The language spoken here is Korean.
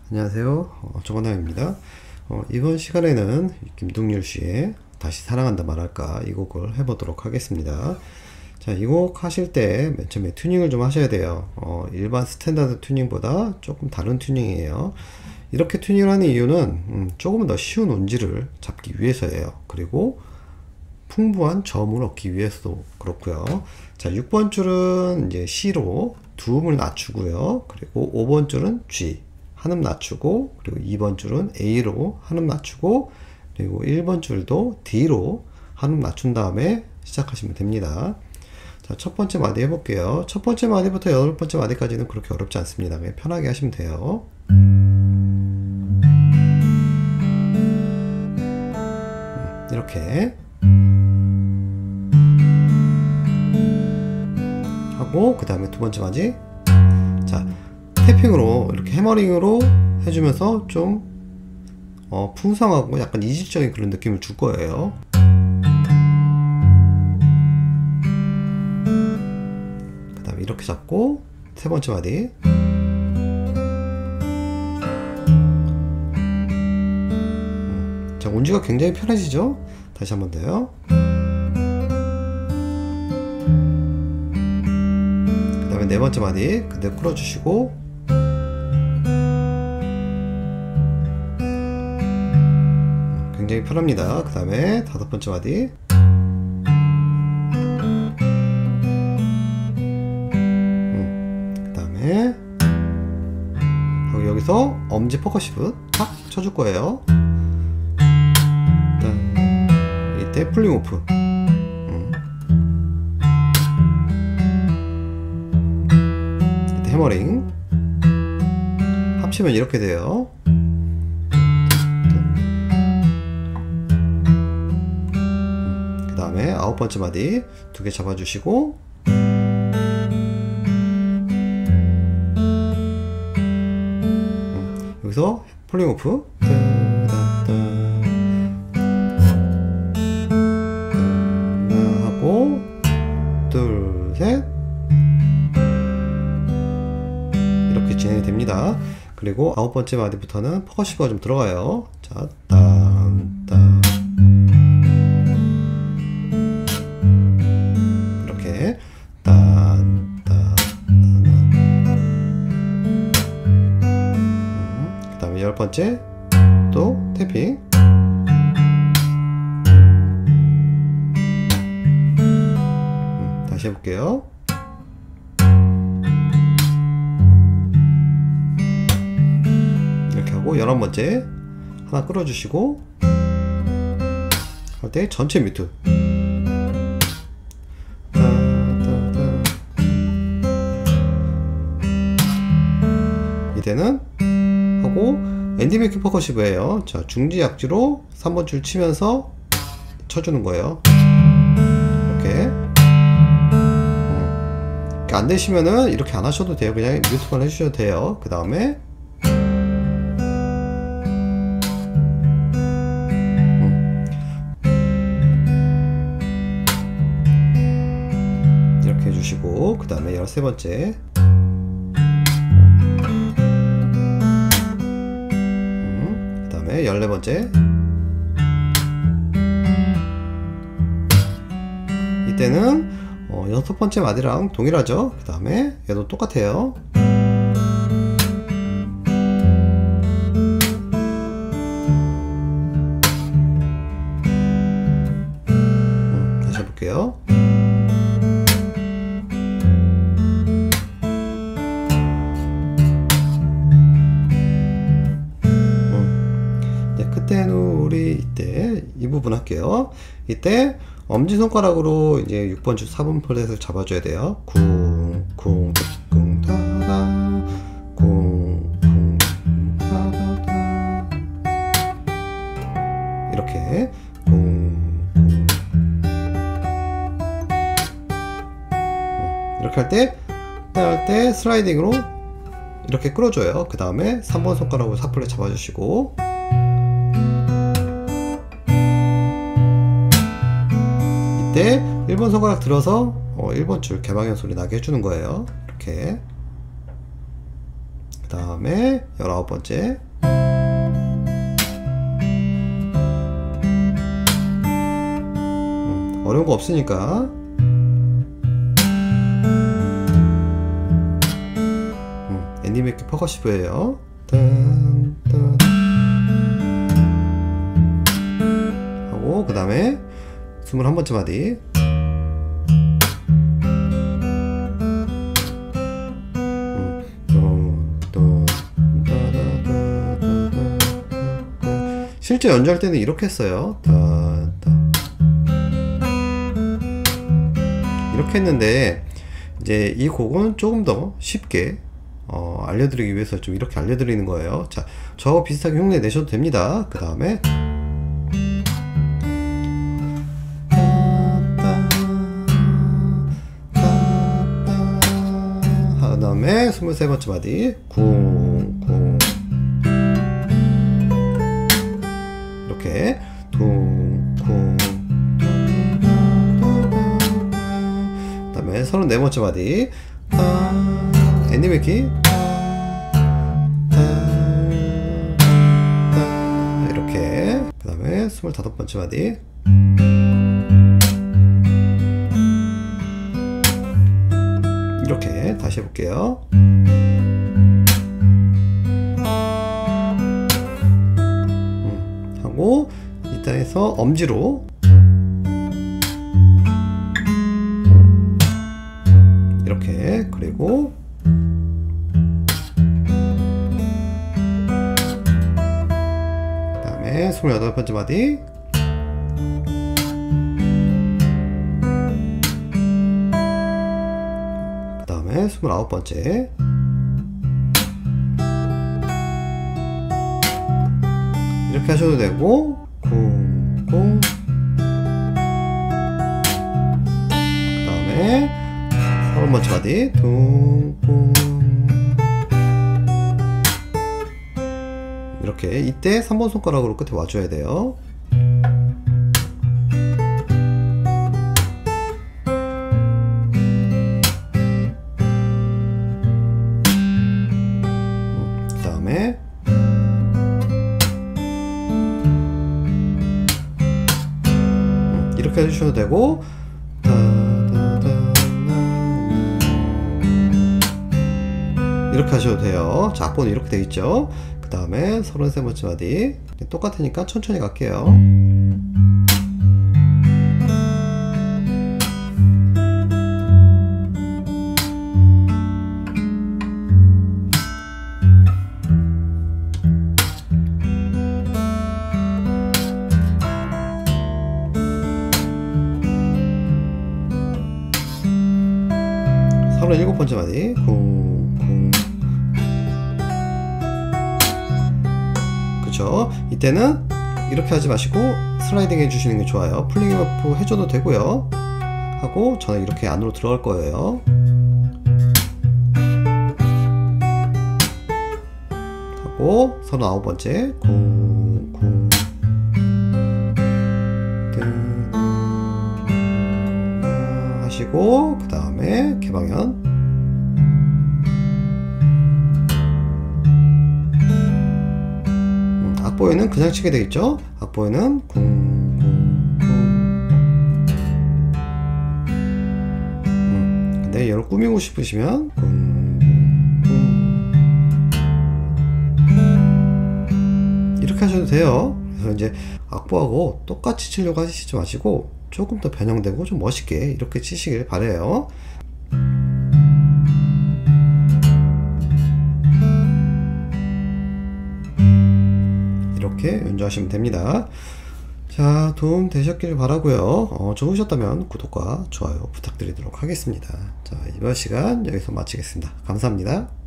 안녕하세요. 정원남입니다. 이번 시간에는 김동률 씨의 다시 사랑한다 말할까 이 곡을 해보도록 하겠습니다. 자, 이 곡 하실 때 맨 처음에 튜닝을 좀 하셔야 돼요. 일반 스탠다드 튜닝보다 조금 다른 튜닝이에요. 이렇게 튜닝을 하는 이유는 조금 더 쉬운 온지를 잡기 위해서예요. 그리고 풍부한 저음을 얻기 위해서도 그렇고요. 자, 6번 줄은 이제 C로 두 음을 낮추고요. 그리고 5번 줄은 G 한 음 낮추고, 그리고 2번 줄은 A로 한 음 낮추고, 그리고 1번 줄도 D로 한 음 낮춘 다음에 시작하시면 됩니다. 자, 첫 번째 마디 해볼게요. 첫 번째 마디부터 여덟 번째 마디까지는 그렇게 어렵지 않습니다. 그냥 편하게 하시면 돼요. 이렇게 하고, 그 다음에 두 번째 마디. 자, 태핑으로 이렇게 해머링으로 해주면서 좀 풍성하고 약간 이질적인 그런 느낌을 줄 거예요. 그 다음에 이렇게 잡고 세 번째 마디. 자, 운지가 굉장히 편해지죠? 다시 한 번 더요. 그 다음에 네 번째 마디 그대로 끌어주시고, 굉장히 편합니다. 그 다음에 다섯 번째 마디. 그 다음에 여기서 엄지 퍼커시브 탁 쳐줄 거예요. 이때 풀링 오프. 이때 해머링. 합치면 이렇게 돼요. 그 다음에 아홉 번째 마디 두 개 잡아주시고, 여기서 폴링 오프 하고 둘, 셋 이렇게 진행이 됩니다. 그리고 아홉 번째 마디부터는 퍼커시브가 좀 들어가요. 자, 딴딴 이렇게 딴딴. 그 다음에 열 번째 또 태핑. 다시 해볼게요. 이렇게 하고 11번째 하나 끌어주시고 할 때 전체 뮤트. 이때는 하고 엔딩메이킹 퍼커시브예요. 자, 중지 약지로 3번 줄 치면서 쳐주는 거예요. 이렇게. 안 되시면은 이렇게 안 하셔도 돼요. 그냥 뮤트만 해주셔도 돼요. 그 다음에 이렇게 해주시고, 그 다음에 13번째 그 다음에 14번째. 이때는 여섯 번째 마디랑 동일하죠. 그 다음에 얘도 똑같아요. 다시 해볼게요. 그때는 우리 이때 이 부분 할게요. 이때 엄지손가락으로 이제 6번 줄 4번 플랫을 잡아줘야 돼요. 쿵, 쿵, 쿵, 타다, 쿵, 쿵, 타다다. 이렇게 쿵, 쿵. 이렇게 할 때 슬라이딩으로 이렇게 끌어줘요. 그 다음에 3번 손가락으로 4플랫 잡아주시고, 이때 1번 손가락 들어서 1번 줄 개방현 소리 나게 해주는 거예요. 이렇게. 그 다음에 19번째. 어려운 거 없으니까. 애니메이크 퍼커시브예요. 하고 그 다음에 21번째 마디. 실제 연주할 때는 이렇게 했어요. 이렇게 했는데 이제 이 곡은 조금 더 쉽게 알려드리기 위해서 좀 이렇게 알려드리는 거예요. 자, 저하고 비슷하게 흉내 내셔도 됩니다. 그 다음에 그 다음에 23번째 마디 쿵쿵 이렇게 쿵쿵 그 다음에 34번째 마디 애니메이키 이렇게. 그 다음에 25번째 마디 이렇게 다시 해볼게요. 하고 이따에서 엄지로 이렇게. 그리고 그 다음에 28번째 마디 그 다음에 29번째 이렇게 하셔도 되고 쿵쿵 그 다음에 30번째 마디 둥쿵 이렇게. 이때 3번 손가락으로 끝에 와줘야 돼요. 그 다음에 이렇게 해주셔도 되고 이렇게 하셔도 돼요. 자, 악보는 이렇게 되어 있죠. 그 다음에 33번째 마디 똑같으니까 천천히 갈게요. 일곱 번째 마디 쿵쿵. 그쵸? 이때는 이렇게 하지 마시고 슬라이딩 해주시는 게 좋아요. 플링 어프 해줘도 되고요. 하고 저는 이렇게 안으로 들어갈 거예요. 하고 39번째 쿵쿵 하시고 그 다음에 개방현 악보에는 그냥 치게 되겠죠. 악보에는 쿵쿵쿵 근데 얘를 꾸미고 싶으시면 쿵쿵 이렇게 하셔도 돼요. 그래서 이제 악보하고 똑같이 치려고 하시지 마시고 조금 더 변형되고 좀 멋있게 이렇게 치시길 바래요. 이렇게 연주하시면 됩니다. 자, 도움 되셨길 바라고요. 좋으셨다면 구독과 좋아요 부탁드리도록 하겠습니다. 자, 이번 시간 여기서 마치겠습니다. 감사합니다.